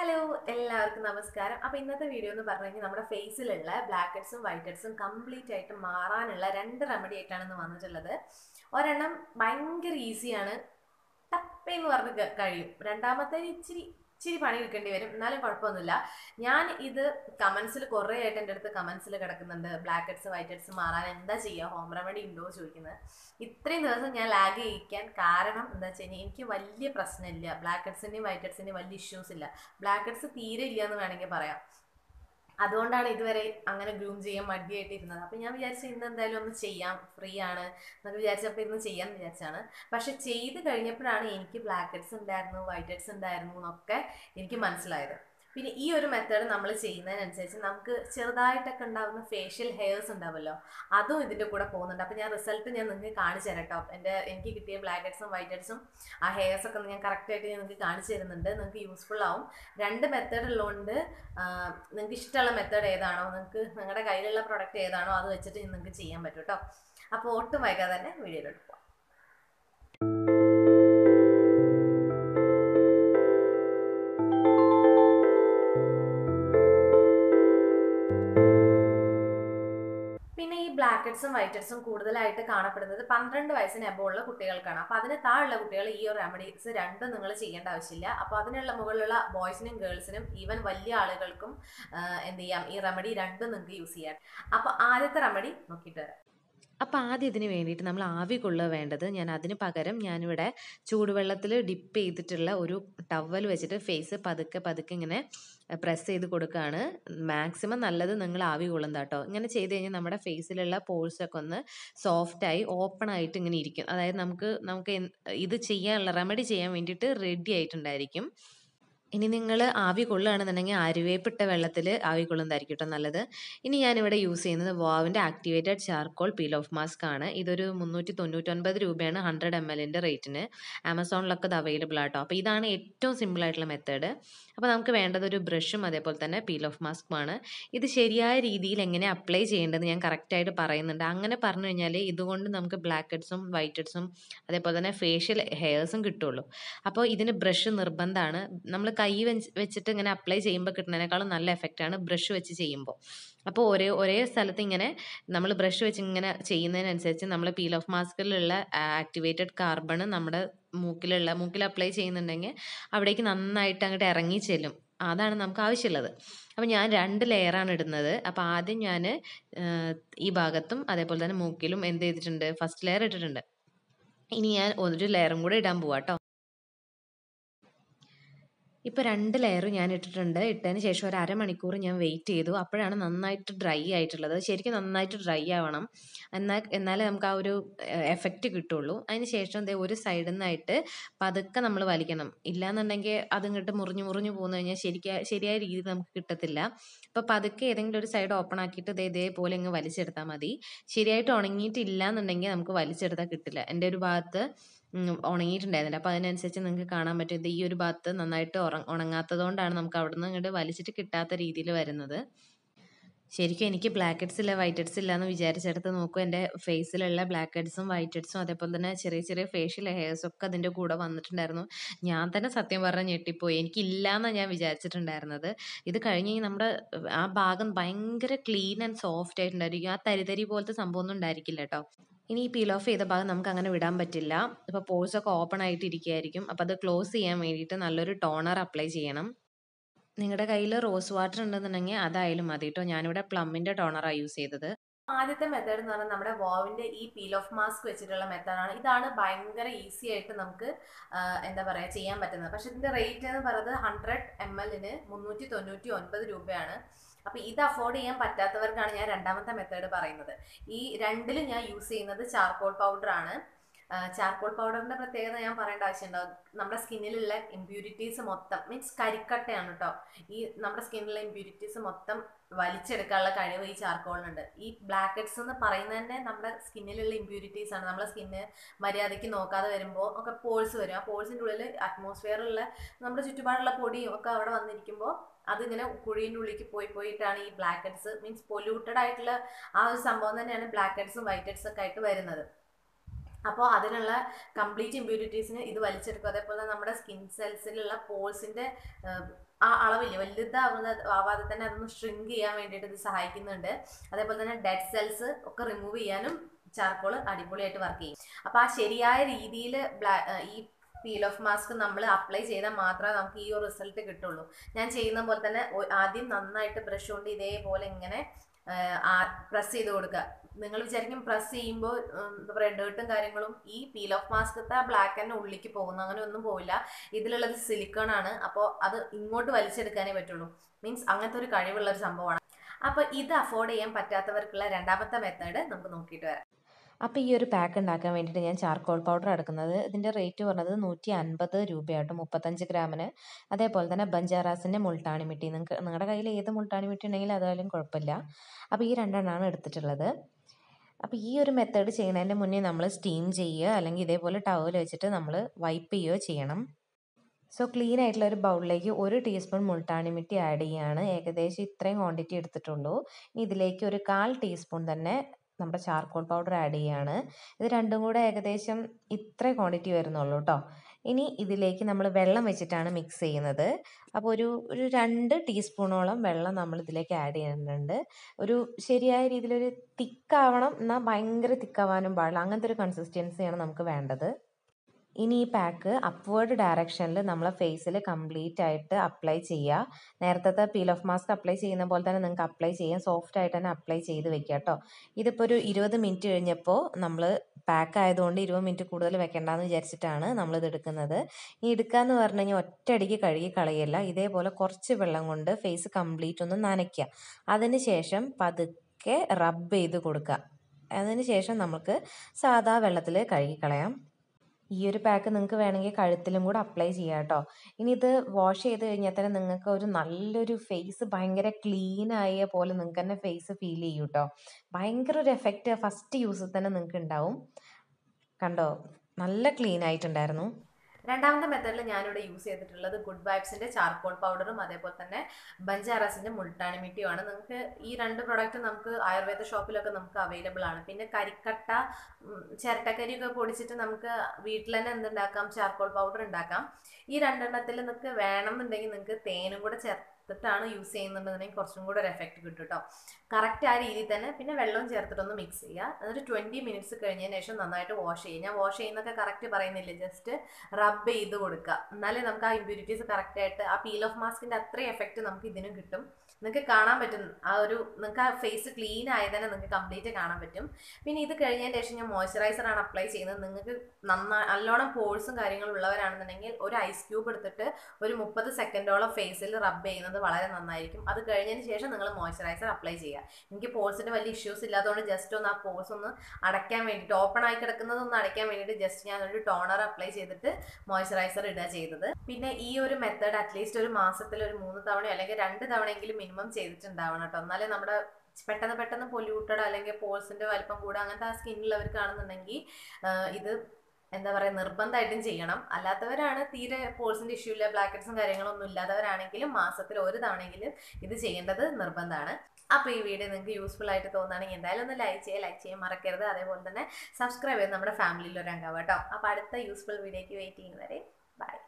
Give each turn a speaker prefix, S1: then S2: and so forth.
S1: Hello എല്ലാവർക്കും നമസ്കാരം. അപ്പോൾ ഇന്നത്തെ വീഡിയോ എന്ന് പറഞ്ഞു കഴിഞ്ഞാൽ നമ്മുടെ ഫേസിലുള്ള ബ്ലാക്ക് ഹെഡ്സും വൈറ്റ് ഹെഡ്സും കംപ്ലീറ്റ് ആയിട്ട് മാറാനുള്ള 2 റെമഡി ആയിട്ടാണ് ഇന്ന് വന്നിട്ടുള്ളത്. ഒരെണ്ണം ഭയങ്കര ഈസിയാണ്, ടപ്പേന്ന് പറഞ്ഞ് കഴിയും. രണ്ടാമത്തേന് ഇച്ചിരി ഇച്ചിരി പണി എടുക്കേണ്ടി വരും, എന്നാലും കുഴപ്പമൊന്നുമില്ല. ഞാൻ ഇത് കമൻസിൽ കുറേ ആയിട്ട് എൻ്റെ അടുത്ത് കമൻസിൽ കിടക്കുന്നുണ്ട്, ബ്ലാക്ക് ഹെഡ്സ് വൈറ്റ് ഹെഡ്സ് മാറാൻ എന്താ ചെയ്യുക, ഹോം റെമഡി ഉണ്ടോ ചോദിക്കുന്നത്. ഇത്രയും ദിവസം ഞാൻ ലാഗ് ചെയ്യിക്കാൻ കാരണം എന്താ വെച്ച് കഴിഞ്ഞാൽ എനിക്ക് വലിയ പ്രശ്നമില്ല, ബ്ലാക്ക് ഹെഡ്സിൻ്റെയും വൈറ്റ് ഹെഡ്സിൻ്റെയും വലിയ ഇഷ്യൂസ് ഇല്ല. ബ്ലാക്ക് ഹെഡ്സ് തീരെ ഇല്ല എന്ന് വേണമെങ്കിൽ പറയാം. അതുകൊണ്ടാണ് ഇതുവരെ അങ്ങനെ ഗ്രൂം ചെയ്യാൻ മടിയായിട്ട് ഇരുന്നത്. അപ്പം ഞാൻ വിചാരിച്ചു ഇന്ന് എന്തായാലും ഒന്ന് ചെയ്യാം, ഫ്രീ ആണ് എന്നൊക്കെ വിചാരിച്ചപ്പോൾ ഇന്ന് ചെയ്യാമെന്ന് വിചാരിച്ചാണ്. പക്ഷെ ചെയ്ത് കഴിഞ്ഞപ്പോഴാണ് എനിക്ക് ബ്ലാക്ക് ഹെഡ്സ് ഉണ്ടായിരുന്നു, വൈറ്റ് ഹെഡ്സ് ഉണ്ടായിരുന്നു എന്നൊക്കെ എനിക്ക് മനസ്സിലായത്. പിന്നെ ഈ ഒരു മെത്തേഡ് നമ്മൾ ചെയ്യുന്നതിനനുസരിച്ച് നമുക്ക് ചെറുതായിട്ടൊക്കെ ഉണ്ടാകുന്ന ഫേഷ്യൽ ഹെയർസ് ഉണ്ടാവുമല്ലോ, അതും ഇതിൻ്റെ കൂടെ പോകുന്നുണ്ട്. അപ്പോൾ ഞാൻ റിസൾട്ട് നിങ്ങൾക്ക് കാണിച്ചു തരാം കേട്ടോ. എനിക്ക് കിട്ടിയ ബ്ലാക്ക് ഹെഡ്സും വൈറ്റ് ഹെഡ്സും ആ ഹെയർസൊക്കെ ഞാൻ കറക്റ്റായിട്ട് നിങ്ങൾക്ക് കാണിച്ചു തരുന്നുണ്ട്. നിങ്ങൾക്ക് യൂസ്ഫുൾ ആവും. 2 മെത്തേഡ് ഉള്ളതുകൊണ്ട് നിങ്ങൾക്ക് ഇഷ്ടമുള്ള മെത്തേഡ് ഏതാണോ, നിങ്ങൾക്ക് നിങ്ങളുടെ കയ്യിലുള്ള പ്രൊഡക്റ്റ് ഏതാണോ അത് വെച്ചിട്ട് നിങ്ങൾക്ക് ചെയ്യാൻ പറ്റും കേട്ടോ. അപ്പോൾ ഒട്ടും വൈകാതെ തന്നെ വീഡിയോയിലോട്ട് പോകാം. പിന്നെ ഈ ബ്ലാക്ക് ഹെഡ്സും വൈറ്റ് ഹെഡ്സും കൂടുതലായിട്ട് കാണപ്പെടുന്നത് 12 വയസ്സിന് എബോവ് ഉള്ള കുട്ടികൾക്കാണ്. അപ്പോൾ അതിന് താഴെയുള്ള കുട്ടികൾ ഈ ഒരു റെമഡീസ് രണ്ടും നിങ്ങൾ ചെയ്യേണ്ട ആവശ്യമില്ല. അപ്പോൾ അതിനുള്ള മുകളിലുള്ള ബോയ്സിനും ഗേൾസിനും ഈവൻ വലിയ ആളുകൾക്കും എന്ത് ചെയ്യാം, ഈ റെമഡി രണ്ടും നിങ്ങൾക്ക് യൂസ് ചെയ്യാം. അപ്പോൾ ആദ്യത്തെ റെമഡി നോക്കിയിട്ട് വരാം.
S2: അപ്പോൾ ആദ്യം ഇതിന് വേണ്ടിയിട്ട് നമ്മൾ ആവി കൊള്ളുക വേണ്ടത്. അതിന് പകരം ഞാനിവിടെ ചൂടുവെള്ളത്തിൽ ഡിപ്പ് ചെയ്തിട്ടുള്ള ഒരു ടവൽ വെച്ചിട്ട് ഫേസ് പതുക്കെ പതുക്കെ ഇങ്ങനെ പ്രസ് ചെയ്ത് കൊടുക്കുകയാണ്. മാക്സിമം നല്ലത് നിങ്ങൾ ആവി കൊള്ളുന്നത് കേട്ടോ. ഇങ്ങനെ ചെയ്ത് കഴിഞ്ഞാൽ നമ്മുടെ ഫേസിലുള്ള പോഴ്സൊക്കെ ഒന്ന് സോഫ്റ്റായി ഓപ്പൺ ആയിട്ട് ഇങ്ങനെ ഇരിക്കും. അതായത് നമുക്ക് ഇത് ചെയ്യാനുള്ള റെമഡി ചെയ്യാൻ വേണ്ടിയിട്ട് റെഡി ആയിട്ടുണ്ടായിരിക്കും. ഇനി നിങ്ങൾ ആവി കൊള്ളുകയാണെന്നുണ്ടെങ്കിൽ ആര്യവേപ്പിട്ട വെള്ളത്തിൽ ആവി കൊള്ളുന്നതായിരിക്കും കേട്ടോ നല്ലത്. ഇനി ഞാനിവിടെ യൂസ് ചെയ്യുന്നത് വാവിൻ്റെ activated charcoal peel off mask ആണ്. ഇതൊരു 399 രൂപയാണ് 100 ml റേറ്റിന്. ആമസോണിലൊക്കെ ഇത് അവൈലബിൾ ആട്ടോ. അപ്പോൾ ഇതാണ് ഏറ്റവും സിമ്പിൾ ആയിട്ടുള്ള മെത്തേഡ്. അപ്പോൾ നമുക്ക് വേണ്ടത് ഒരു ബ്രഷും അതേപോലെ തന്നെ പീൽ ഓഫ് മാസ്കുമാണ്. ഇത് ശരിയായ രീതിയിൽ എങ്ങനെ അപ്ലൈ ചെയ്യേണ്ടത് ഞാൻ കറക്റ്റായിട്ട് പറയുന്നുണ്ട്. അങ്ങനെ പറഞ്ഞു കഴിഞ്ഞാൽ ഇതുകൊണ്ട് നമുക്ക് ബ്ലാക്ക് ഹെഡ്സും വൈറ്റ് ഹെഡ്സും അതേപോലെ തന്നെ ഫേഷ്യൽ ഹെയർസും കിട്ടുള്ളൂ. അപ്പോൾ ഇതിന് ബ്രഷ് നിർബന്ധമാണ്. നമ്മൾ കൈ വെച്ചിട്ട് ഇങ്ങനെ അപ്ലൈ ചെയ്യുമ്പോൾ കിട്ടുന്നതിനേക്കാളും നല്ല എഫക്റ്റാണ് ബ്രഷ് വെച്ച് ചെയ്യുമ്പോൾ. അപ്പോൾ ഒരേ സ്ഥലത്ത് ഇങ്ങനെ നമ്മൾ ബ്രഷ് വെച്ച് ഇങ്ങനെ ചെയ്യുന്നതിനനുസരിച്ച് നമ്മൾ പീൽ ഓഫ് മാസ്കിലുള്ള ആക്ടിവേറ്റഡ് കാർബൺ നമ്മുടെ മൂക്കിൽ അപ്ലൈ ചെയ്യുന്നുണ്ടെങ്കിൽ അവിടേക്ക് നന്നായിട്ട് അങ്ങോട്ട് ഇറങ്ങി ചെല്ലും. അതാണ് നമുക്ക് ആവശ്യമുള്ളത്. അപ്പോൾ ഞാൻ 2 ലെയറാണ് ഇടുന്നത്. അപ്പോൾ ആദ്യം ഞാൻ ഈ ഭാഗത്തും അതേപോലെ തന്നെ മൂക്കിലും എന്ത് ചെയ്തിട്ടുണ്ട്, ഫസ്റ്റ് ലെയർ ഇട്ടിട്ടുണ്ട്. ഇനി ഞാൻ ഒരു ലെയറും കൂടെ ഇടാൻ പോവാം കേട്ടോ. ഇപ്പോൾ 2 ലെയറും ഞാൻ ഇട്ടിട്ടുണ്ട്. ഇട്ടതിന് ശേഷം ഒരു അരമണിക്കൂർ ഞാൻ വെയിറ്റ് ചെയ്തു. അപ്പോഴാണ് നന്നായിട്ട് ഡ്രൈ ആയിട്ടുള്ളത്. ശരിക്കും നന്നായിട്ട് ഡ്രൈ ആവണം, എന്നാലേ നമുക്ക് ആ ഒരു എഫക്റ്റ് കിട്ടുള്ളൂ. അതിന് ശേഷം ഒരു സൈഡിൽ നിന്നായിട്ട് പതുക്കെ നമ്മൾ വലിക്കണം. ഇല്ലാന്നുണ്ടെങ്കിൽ അതിങ്ങോട്ട് മുറിഞ്ഞു പോന്നു കഴിഞ്ഞാൽ ശരിയായ രീതിയിൽ നമുക്ക് കിട്ടത്തില്ല. അപ്പോൾ പതുക്കെ ഏതെങ്കിലും ഒരു സൈഡ് ഓപ്പൺ ആക്കിയിട്ട് ഇതേപോലെ ഇങ്ങ് വലിച്ചെടുത്താൽ മതി. ശരിയായിട്ട് ഉണങ്ങിയിട്ടില്ല എന്നുണ്ടെങ്കിൽ നമുക്ക് വലിച്ചെടുത്താൽ കിട്ടില്ല. എൻ്റെ ഒരു ഭാഗത്ത് ഉണങ്ങിയിട്ടുണ്ടായിരുന്നില്ല. അപ്പോൾ അതിനനുസരിച്ച് നിങ്ങൾക്ക് കാണാൻ പറ്റും ഇത് ഈ ഒരു ഭാഗത്ത് നന്നായിട്ട് ഉണങ്ങാത്തത് കൊണ്ടാണ് നമുക്ക് അവിടെ നിന്ന് ഇങ്ങോട്ട് വലിച്ചിട്ട് കിട്ടാത്ത രീതിയിൽ വരുന്നത്. ശരിക്കും എനിക്ക് ബ്ലാക്ക് ഹെഡ്സ് ഇല്ല വൈറ്റ് ഹെഡ്സ് ഇല്ല എന്ന് വിചാരിച്ചെടുത്ത് നോക്കും. എൻ്റെ ഫേസിലുള്ള ബ്ലാക്ക് ഹെഡ്സും വൈറ്റ് ഹെഡ്സും അതേപോലെ തന്നെ ചെറിയ ഫേഷ്യൽ ഹെയർസും ഒക്കെ അതിൻ്റെ കൂടെ വന്നിട്ടുണ്ടായിരുന്നു. ഞാൻ തന്നെ സത്യം പറഞ്ഞാൽ ഞെട്ടിപ്പോയി. എനിക്കില്ല എന്നാണ് ഞാൻ വിചാരിച്ചിട്ടുണ്ടായിരുന്നത്. ഇത് കഴിഞ്ഞ് നമ്മുടെ ആ ഭാഗം ഭയങ്കര ക്ലീൻ ആൻഡ് സോഫ്റ്റ് ആയിട്ടുണ്ടായിരിക്കും. ആ തരി പോലത്തെ സംഭവം ഒന്നും ഉണ്ടായിരിക്കില്ല കേട്ടോ. ഇനി ഈ പീൽ ഓഫ് ചെയ്ത ഭാഗം നമുക്ക് അങ്ങനെ വിടാൻ പറ്റില്ല. ഇപ്പോൾ പോഴ്സ് ഒക്കെ ഓപ്പൺ ആയിട്ട് ഇരിക്കുകയായിരിക്കും. അപ്പോൾ അത് ക്ലോസ് ചെയ്യാൻ വേണ്ടിയിട്ട് നല്ലൊരു ടോണർ അപ്ലൈ ചെയ്യണം. നിങ്ങളുടെ കയ്യിൽ റോസ് വാട്ടർ ഉണ്ടെന്നുണ്ടെങ്കിൽ അതായാലും മതി കേട്ടോ. ഞാനിവിടെ പ്ലമ്മിൻ്റെ ടോണറാണ് യൂസ് ചെയ്തത്.
S1: ആദ്യത്തെ മെത്തേഡ് എന്ന് പറഞ്ഞാൽ നമ്മുടെ വാവിൻ്റെ ഈ പീൽ ഓഫ് മാസ്ക് വെച്ചിട്ടുള്ള മെത്തേഡാണ്. ഇതാണ് ഭയങ്കര ഈസി ആയിട്ട് നമുക്ക് എന്താ പറയുക ചെയ്യാൻ പറ്റുന്നത്. പക്ഷെ ഇതിൻ്റെ റേറ്റ് എന്ന് പറയുന്നത് 100 ml 399 രൂപയാണ്. അപ്പോൾ ഇത് അഫോർഡ് ചെയ്യാൻ പറ്റാത്തവർക്കാണ് ഞാൻ രണ്ടാമത്തെ മെത്തേഡ് പറയുന്നത്. ഈ രണ്ടിലും ഞാൻ യൂസ് ചെയ്യുന്നത് ചാർക്കോൾ പൗഡറാണ്. ചാർക്കോൾ പൗഡറിൻ്റെ പ്രത്യേകത ഞാൻ പറയേണ്ട ആവശ്യമുണ്ടാവും. നമ്മുടെ സ്കിന്നിലുള്ള ഇമ്പ്യൂരിറ്റീസ് മൊത്തം മീൻസ് കരിക്കട്ടയാണ് കേട്ടോ. ഈ നമ്മുടെ സ്കിന്നിലുള്ള ഇമ്പ്യൂരിറ്റീസ് മൊത്തം വലിച്ചെടുക്കാനുള്ള കഴിവ് ഈ ചാർക്കോളിനുണ്ട്. ഈ ബ്ലാക്ക് ഹെഡ്സ് എന്ന് പറയുന്നത് തന്നെ നമ്മുടെ സ്കിന്നിലുള്ള ഇമ്പ്യൂരിറ്റീസ് ആണ്. നമ്മുടെ സ്കിന്ന് മര്യാദയ്ക്ക് നോക്കാതെ വരുമ്പോൾ ഒക്കെ പോഴ്സ് വരും. ആ പോഴ്സിൻ്റെ ഉള്ളിൽ അറ്റ്മോസ്ഫിയറിലുള്ള നമ്മുടെ ചുറ്റുപാടുള്ള പൊടിയും ഒക്കെ അവിടെ വന്നിരിക്കുമ്പോൾ അതിങ്ങനെ കുഴീൻ്റെ ഉള്ളിലേക്ക് പോയിട്ടാണ് ഈ ബ്ലാക്ക് ഹെഡ്സ് മീൻസ് പൊല്യൂട്ടഡ് ആയിട്ടുള്ള ആ ഒരു സംഭവം തന്നെയാണ് ബ്ലാക്ക് ഹെഡ്സും വൈറ്റ് ഹെഡ്സും ഒക്കെ ആയിട്ട് വരുന്നത്. അപ്പോൾ അതിനുള്ള കംപ്ലീറ്റ് ഇമ്പ്യൂരിറ്റീസിന് ഇത് വലിച്ചെടുക്കും. അതേപോലെ നമ്മുടെ സ്കിൻ സെൽസിലുള്ള പോൾസിന്റെ ആ അളവില്ല ആവാതെ തന്നെ അതൊന്ന് ഷ്രിങ്ക് ചെയ്യാൻ വേണ്ടിയിട്ട് ഇത് സഹായിക്കുന്നുണ്ട്. അതേപോലെ തന്നെ ഡെഡ് സെൽസ് ഒക്കെ റിമൂവ് ചെയ്യാനും ചാർക്കോൾ അടിപൊളിയായിട്ട് വർക്ക് ചെയ്യും. അപ്പോൾ ആ ശരിയായ രീതിയിൽ ഈ പീൽ ഓഫ് മാസ്ക് നമ്മൾ അപ്ലൈ ചെയ്താൽ മാത്രമേ നമുക്ക് ഈ ഒരു റിസൾട്ട് കിട്ടുള്ളൂ. ഞാൻ ചെയ്യുന്ന പോലെ തന്നെ ആദ്യം നന്നായിട്ട് ബ്രഷ് കൊണ്ട് ഇതേപോലെ ഇങ്ങനെ പ്രസ് ചെയ്ത് കൊടുക്കുക. നിങ്ങൾ വിചാരിക്കും പ്രസ് ചെയ്യുമ്പോൾ എന്താ പറയുക ഡേർട്ടും കാര്യങ്ങളും ഈ പീൽ ഓഫ് മാസ്കത്തെ ബ്ലാക്ക് തന്നെ ഉള്ളിലേക്ക് പോകുന്നു. അങ്ങനെ ഒന്നും പോവില്ല. ഇതിലുള്ളത് സിലിക്കൺ ആണ്. അപ്പോൾ അത് ഇങ്ങോട്ട് വലിച്ചെടുക്കാനേ പറ്റുള്ളൂ. മീൻസ് അങ്ങനത്തെ ഒരു കഴിവുള്ള ഒരു സംഭവമാണ്. അപ്പോൾ ഇത് അഫോർഡ് ചെയ്യാൻ പറ്റാത്തവർക്കുള്ള രണ്ടാമത്തെ മെത്തേഡ് നമുക്ക് നോക്കിയിട്ട് വരാം.
S2: അപ്പോൾ ഈ ഒരു പാക്ക് ഉണ്ടാക്കാൻ വേണ്ടിയിട്ട് ഞാൻ ചാർക്കോൾ പൗഡർ എടുക്കുന്നത്. ഇതിൻ്റെ റേറ്റ് പറഞ്ഞത് 150 രൂപയായിട്ട് 35 ഗ്രാമിന്. അതേപോലെ തന്നെ ബഞ്ചാറാസിൻ്റെ മുൾട്ടാണി മിട്ടി, നിങ്ങളുടെ കയ്യിൽ ഏത് മുൾട്ടാണി മിട്ടി ഉണ്ടെങ്കിലും അതായാലും കുഴപ്പമില്ല. അപ്പോൾ ഈ രണ്ടെണ്ണമാണ് എടുത്തിട്ടുള്ളത്. അപ്പോൾ ഈ ഒരു മെത്തേഡ് ചെയ്യുന്നതിൻ്റെ മുന്നേ നമ്മൾ സ്റ്റീം ചെയ്യുക, അല്ലെങ്കിൽ ഇതേപോലെ ടവൽ വെച്ചിട്ട് നമ്മൾ വൈപ്പ് ചെയ്യുകയോ ചെയ്യണം. സോ ക്ലീൻ ആയിട്ടുള്ള ഒരു ബൗളിലേക്ക് 1 ടീസ്പൂൺ മുൾട്ടാണി മിട്ടി ആഡ് ചെയ്യുകയാണ്. ഏകദേശം ഇത്രയും ക്വാണ്ടിറ്റി എടുത്തിട്ടുള്ളൂ. ഇതിലേക്ക് ഒരു 1/4 ടീസ്പൂൺ തന്നെ നമ്മുടെ ചാർക്കോൾ പൗഡർ ആഡ് ചെയ്യുകയാണ്. ഇത് രണ്ടും കൂടെ ഏകദേശം ഇത്ര ക്വാണ്ടിറ്റി വരുന്നുള്ളൂ കേട്ടോ. ഇനി ഇതിലേക്ക് നമ്മൾ വെള്ളം വെച്ചിട്ടാണ് മിക്സ് ചെയ്യുന്നത്. അപ്പോൾ ഒരു 2 ടീസ്പൂണോളം വെള്ളം നമ്മൾ ഇതിലേക്ക് ആഡ് ചെയ്യുന്നുണ്ട്. ഒരു ശരിയായ രീതിയിലൊരു തിക്കാവണം, എന്നാൽ ഭയങ്കര തിക്കാവാനും പാടില്ല. അങ്ങനത്തെ ഒരു കൺസിസ്റ്റൻസിയാണ് നമുക്ക് വേണ്ടത്. ഇനി ഈ പാക്ക് അപ്വേർഡ് ഡയറക്ഷനിൽ നമ്മളെ ഫേസിൽ കംപ്ലീറ്റ് ആയിട്ട് അപ്ലൈ ചെയ്യുക. നേരത്തെ പീൽ ഓഫ് മാസ്ക് അപ്ലൈ ചെയ്യുന്ന പോലെ തന്നെ നിങ്ങൾക്ക് അപ്ലൈ ചെയ്യാം. സോഫ്റ്റ് ആയിട്ട് തന്നെ അപ്ലൈ ചെയ്ത് വെക്കുക കേട്ടോ. ഇതിപ്പോൾ ഒരു 20 മിനിറ്റ് കഴിഞ്ഞപ്പോൾ നമ്മൾ പാക്ക് ആയതുകൊണ്ട് 20 മിനിറ്റ് കൂടുതൽ വെക്കേണ്ടെന്ന് വിചാരിച്ചിട്ടാണ് നമ്മളിത് എടുക്കുന്നത്. ഈ എടുക്കാമെന്ന് പറഞ്ഞു കഴിഞ്ഞാൽ ഒറ്റയടിക്ക് കഴുകി കളയല്ല. ഇതേപോലെ കുറച്ച് വെള്ളം കൊണ്ട് ഫേസ് കംപ്ലീറ്റ് ഒന്ന് നനയ്ക്കുക. അതിന് ശേഷം പതുക്കെ റബ്ബ് ചെയ്ത് കൊടുക്കുക. അതിന് ശേഷം നമുക്ക് സാധാ വെള്ളത്തിൽ കഴുകിക്കളയാം. ഈ ഒരു പാക്ക് നിങ്ങൾക്ക് വേണമെങ്കിൽ കഴുത്തിലും കൂടെ അപ്ലൈ ചെയ്യാം കേട്ടോ. ഇനി ഇത് വാഷ് ചെയ്ത് കഴിഞ്ഞാൽ തന്നെ നിങ്ങൾക്ക് ഒരു നല്ലൊരു ഫേസ് ഭയങ്കര ക്ലീൻ ആയ പോലെ നിങ്ങൾക്ക് തന്നെ ഫേസ് ഫീൽ ചെയ്യും കേട്ടോ. ഭയങ്കര ഒരു എഫക്റ്റ് ഫസ്റ്റ് യൂസിൽ തന്നെ നിങ്ങൾക്ക് ഉണ്ടാവും. കണ്ടോ, നല്ല ക്ലീൻ ആയിട്ടുണ്ടായിരുന്നു.
S1: രണ്ടാമത്തെ മെത്തേഡിൽ ഞാനിവിടെ യൂസ് ചെയ്തിട്ടുള്ളത് ഗുഡ് വൈബ്സിന്റെ ചാർക്കോൾ പൗഡറും അതേപോലെ തന്നെ ബഞ്ചാറാസിന്റെ മുൾട്ടാണി മിട്ടിയുമാണ്. നിങ്ങൾക്ക് ഈ രണ്ട് പ്രൊഡക്റ്റ് നമുക്ക് ആയുർവേദ ഷോപ്പിലൊക്കെ നമുക്ക് അവൈലബിൾ ആണ്. പിന്നെ കരിക്കട്ട, ചിരട്ടക്കരിയൊക്കെ പൊടിച്ചിട്ട് നമുക്ക് വീട്ടിൽ തന്നെ എന്തുണ്ടാക്കാം, ചാർക്കോൾ പൗഡർ ഉണ്ടാക്കാം. ഈ രണ്ടെണ്ണത്തിൽ നിങ്ങൾക്ക് വേണമെന്നുണ്ടെങ്കിൽ നിങ്ങൾക്ക് തേനും കൂടെ ചേർത്തിട്ടാണ് യൂസ് ചെയ്യുന്നുണ്ടെന്നുണ്ടെങ്കിൽ കുറച്ചും കൂടെ ഒരു എഫക്റ്റ് കിട്ടും കേട്ടോ. കറക്റ്റ് ആ രീതിയിൽ തന്നെ. പിന്നെ വെള്ളവും ചേർത്തിട്ടൊന്ന് മിക്സ് ചെയ്യുക. എന്നിട്ട് 20 മിനിറ്റ്സ് കഴിഞ്ഞതിന് ശേഷം നന്നായിട്ട് വാഷ് ചെയ്യുക. ഞാൻ വാഷ് ചെയ്യുന്നൊക്കെ കറക്റ്റ് പറയുന്നില്ല, ജസ്റ്റ് റബ്ബ് ചെയ്ത് കൊടുക്കുക. എന്നാലേ നമുക്ക് ആ ഇമ്പ്യൂരിറ്റീസ് കറക്റ്റായിട്ട് ആ പീൽ ഓഫ് മാസ്കിൻ്റെ അത്രയും എഫക്റ്റ് നമുക്ക് ഇതിനും കിട്ടും. നിങ്ങൾക്ക് കാണാൻ പറ്റും, നിങ്ങൾക്ക് ആ ഫേസ് ക്ലീൻ ആയതന്നെ നിങ്ങൾക്ക് കംപ്ലീറ്റ് കാണാൻ പറ്റും. പിന്നെ ഇത് കഴിഞ്ഞതിന് ശേഷം ഞാൻ മോയ്സ്ചറൈസറാണ് അപ്ലൈ ചെയ്യുന്നത്. നിങ്ങൾക്ക് നല്ലോണം പോഴ്സും കാര്യങ്ങളും ഉള്ളവരാണെന്നുണ്ടെങ്കിൽ ഒരു ഐസ് ക്യൂബ് എടുത്തിട്ട് ഒരു 30 സെക്കൻഡോളം ഫേസിൽ റബ്ബ് ചെയ്യുന്നത് വളരെ നന്നായിരിക്കും. അത് കഴിഞ്ഞതിന് ശേഷം നിങ്ങൾ മോയ്സ്ചറൈസർ അപ്ലൈ ചെയ്യുക. എനിക്ക് പോഴ്സിൻ്റെ വലിയ ഇഷ്യൂസ് ഇല്ലാത്തതുകൊണ്ട് ജസ്റ്റ് ഒന്ന് ആ പോഴ്സ് ഒന്ന് അടയ്ക്കാൻ വേണ്ടിയിട്ട്, ഓപ്പൺ ആയി കിടക്കുന്നതൊന്ന് അടയ്ക്കാൻ വേണ്ടിയിട്ട് ജസ്റ്റ് ഞാനൊരു ടോണർ അപ്ലൈ ചെയ്തിട്ട് മോയ്സ്ചറൈസർ ഇടുക ചെയ്തത്. പിന്നെ ഈ ഒരു മെത്തേഡ് അറ്റ്ലീസ്റ്റ് ഒരു മാസത്തിൽ ഒരു 3 തവണയോ അല്ലെങ്കിൽ 2 തവണയെങ്കിലും മിനിമം ചെയ്തിട്ടുണ്ടാവണം കേട്ടോ. എന്നാലേ നമ്മുടെ പെട്ടെന്ന് പൊല്യൂട്ടഡ് അല്ലെങ്കിൽ പോഴ്സിന്റെ വലിപ്പം കൂടെ അങ്ങനത്തെ ആ സ്കിന്നുള്ളവർക്കാണെന്നുണ്ടെങ്കിൽ ഇത് എന്താ പറയുക നിർബന്ധമായിട്ടും ചെയ്യണം. അല്ലാത്തവരാണ് തീരെ പോഴ്സിന്റെ ഇഷ്യൂ ഇല്ല, ബ്ലാക്ക് കാര്യങ്ങളൊന്നും ഇല്ലാത്തവരാണെങ്കിലും മാസത്തിൽ 1 തവണയെങ്കിലും ഇത് ചെയ്യേണ്ടത് നിർബന്ധമാണ്. അപ്പോൾ ഈ വീഡിയോ നിങ്ങൾക്ക് യൂസ്ഫുൾ ആയിട്ട് തോന്നുകയാണെങ്കിൽ എന്തായാലും ഒന്ന് ലൈക്ക് ചെയ്യാൻ മറക്കരുത്. അതേപോലെ തന്നെ സബ്സ്ക്രൈബ് ചെയ്ത് നമ്മുടെ ഫാമിലിയിൽ ഒരു അംഗമാവും കേട്ടോ. അപ്പോൾ അടുത്ത യൂസ്ഫുൾ വീഡിയോയ്ക്ക് വെയിറ്റ് ചെയ്യുന്നവരെ ബൈ.